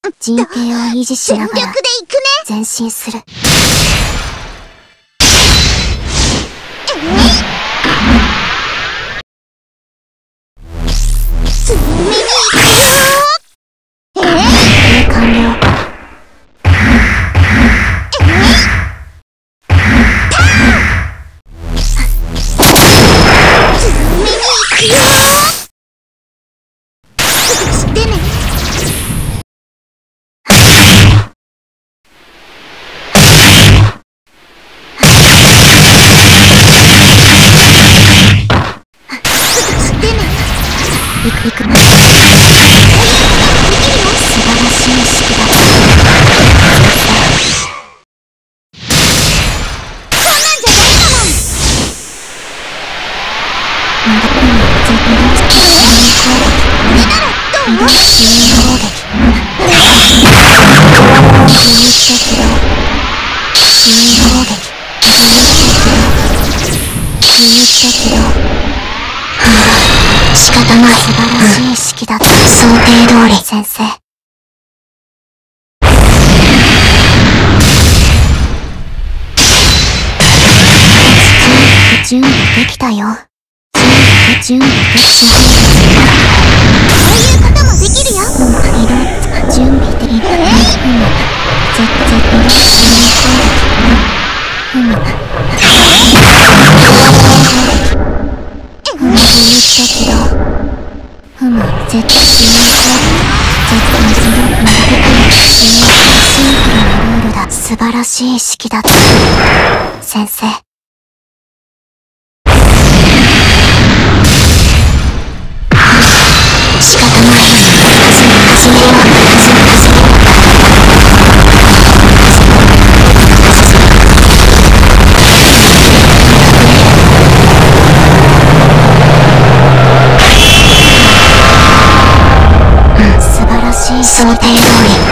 陣形を維持しながら全力で行くね。 前進する。 強めに行くよ。 完了。行く。素晴らしい式だ。 そんなんじゃないかも。これならどう？ 攻撃。仕方ない。素晴らしい式だった。想定通り。先生。準備できたよ。準備できた。 そういうこともできるよ。 準備できた。絶対しない。素晴らしい式だった。先生。仕方ない。始めよう。素晴らしい想定通り。